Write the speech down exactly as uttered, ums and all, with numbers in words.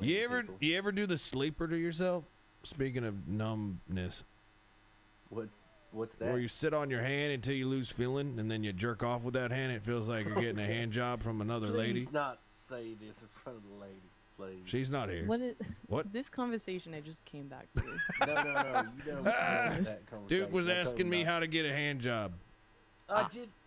You ever people. you ever do the sleeper to yourself? Speaking of numbness. What's what's that? Where you sit on your hand until you lose feeling, and then you jerk off with that hand. It feels like you're getting a hand job from another Please lady. Please not say this in front of the lady, please. She's not here. What? Is, what? This conversation I just came back to. no, no, no. You don't know that conversation. Duke was asking me how to get a hand job. I did.